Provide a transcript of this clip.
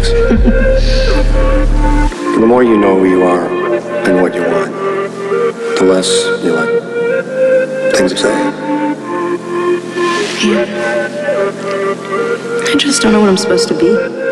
things. The more you know who you are and what you want, the less you let things upset you. Yeah. I just don't know what I'm supposed to be.